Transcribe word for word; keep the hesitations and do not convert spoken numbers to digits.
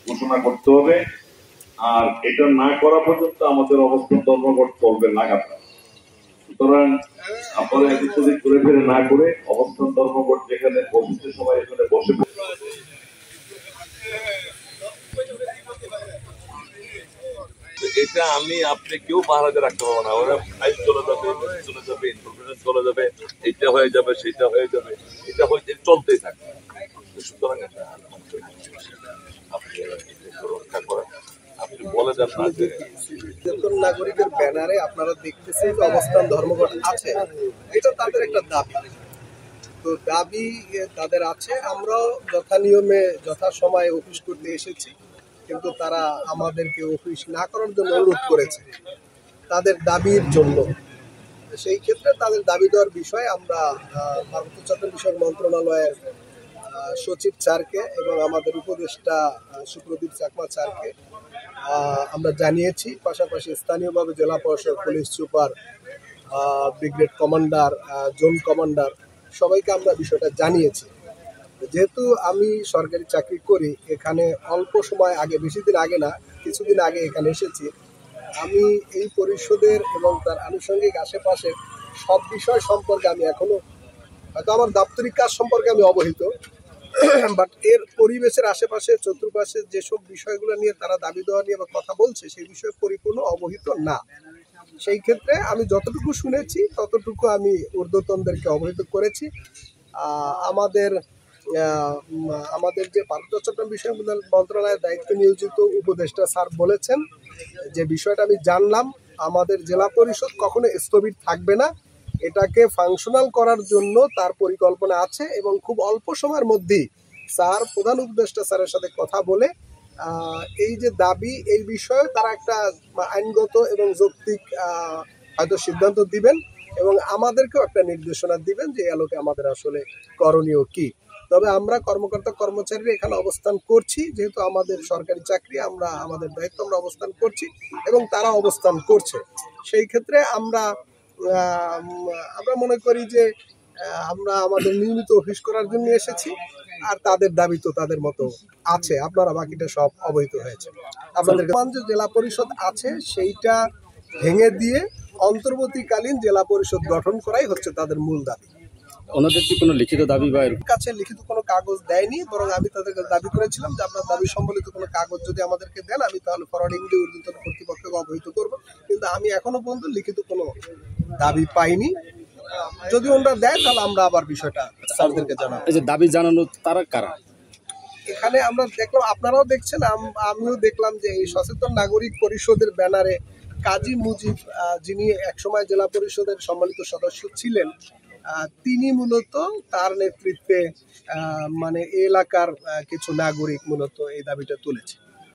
ঘোষণা করতে হবে। আর এটা না করা পর্যন্ত আমাদের অবস্থান ধর্মঘট চলবে লাগাতার। সুতরাং আপনারা একত্রিত ঘুরে ফিরে না করে অবস্থান ধর্মঘট যেখানে বসতে সবাই এখানে বসে এটা আমি আপনি কেউ পাহারাতে রাখতে পারবো না। ওরা ফাইল চলে যাবে, চলে যাবে, ইনফরমেশন চলে যাবে, এটা হয়ে যাবে, সেটা হয়ে যাবে, এটা হয়ে চলতেই থাকবে। সুতরাং আপনি রক্ষা করেন, আপনি বলে দেন না যে নাগরিকের ব্যানারে আপনারা দেখতেছেন যে অবস্থান ধর্মঘট আছে, এটা তাদের একটা দাবি। তো দাবি তাদের আছে, আমরাও যথা নিয়মে যথা সময়ে অফিস করতে এসেছি, কিন্তু তারা আমাদেরকে অফিস না করার জন্য অনুরোধ করেছে তাদের দাবির জন্য। সেই ক্ষেত্রে তাদের দাবি দেওয়ার বিষয়ে আমরা পার্বত্য চট্টগ্রাম বিষয়ক মন্ত্রণালয়ের সচিব স্যারকে এবং আমাদের উপদেষ্টা সুপ্রদীপ চাকমা স্যারকে আমরা জানিয়েছি। পাশাপাশি স্থানীয়ভাবে জেলা পরিষদ, police super, brigade commander, zone commander সবাইকে আমরা বিষয়টা জানিয়েছি। যেহেতু আমি সরকারি চাকরি করি, এখানে অল্প সময় আগে, বেশি দিন আগে না, কিছুদিন আগে এখানে এসেছি। আমি এই পরিষদের এবং তার আনুষঙ্গিক আশেপাশে সব বিষয় সম্পর্কে আমি এখনো, হয়তো আমার দাপ্তরিক কাজ সম্পর্কে আমি অবহিত, বাট এর পরিবেশের আশেপাশে চতুর্পাশে যেসব বিষয়গুলো নিয়ে তারা দাবি দেওয়া নিয়ে বা কথা বলছে সেই বিষয়ে পরিপূর্ণ অবহিত না। সেই ক্ষেত্রে আমি যতটুকু শুনেছি ততটুকু আমি ঊর্ধ্বতনদেরকে অবহিত করেছি। আমাদের আমাদের যে পার্বত্য চট্টগ্রাম বিষয় মন্ত্রণালয়ের দায়িত্ব নিয়োজিত উপদেষ্টা স্যার বলেছেন যে বিষয়টা আমি জানলাম, আমাদের জেলা পরিষদ কখনো স্থবির থাকবে না, এটাকে ফাংশনাল করার জন্য তার পরিকল্পনা আছে এবং খুব অল্প সময়ের মধ্যেই স্যার প্রধান উপদেষ্টা স্যারের সাথে কথা বলে এই যে দাবি, এই বিষয়ে তারা একটা আইনগত এবং যৌক্তিক হয়তো সিদ্ধান্ত দিবেন এবং আমাদেরকেও একটা নির্দেশনা দিবেন যে আলোকে আমাদের আসলে করণীয় কি। তবে আমরা কর্মকর্তা কর্মচারীরা এখানে অবস্থান করছি, যেহেতু আমাদের সরকারি চাকরি, আমরা আমাদের দায়িত্ব আমরা অবস্থান করছি এবং তারা অবস্থান করছে। সেই ক্ষেত্রে আমরা আমরা মনে করি যে আমরা আমাদের নিয়মিত অফিস করার জন্য এসেছি, আর তাদের দাবি তো তাদের মতো আছে, আপনারা বাকিটা সব অবহিত হয়েছে। আপনাদের যে জেলা পরিষদ আছে সেইটা ভেঙে দিয়ে অন্তর্বর্তীকালীন জেলা পরিষদ গঠন করাই হচ্ছে তাদের মূল দাবি। ওনাদের কি কোনো লিখিত দাবি বা এর কাছে লিখিত কোনো কাগজ দেয়নি, বরং আমি তাদের কাছে দাবি করেছিলাম যে আপনার দাবি সম্বলিত কোনো কাগজ যদি আমাদেরকে দেন আমি তাহলে ফরওয়ার্ডিং দিয়ে ঊর্ধ্বতন কর্তৃপক্ষকে অবহিত করব, কিন্তু আমি এখনো পর্যন্ত লিখিত কোনো দাবি পাইনি। যদি ওনারা দেয় তাহলে আমরা আবার বিষয়টা স্যারদেরকে জানাবো। এই যে দাবি জানানো তারা কারা? এখানে আমরা দেখলাম, আপনারাও দেখছেন, আমিও দেখলাম যে এই সচেতন নাগরিক পরিষদের ব্যানারে কাজী মুজিব, যিনি একসময় জেলা পরিষদের সম্মানিত সদস্য ছিলেন, তিনি মূলত তার নেতৃত্বে মানে এলাকার কিছু নাগরিক মূলত এই দাবিটা তুলেছে।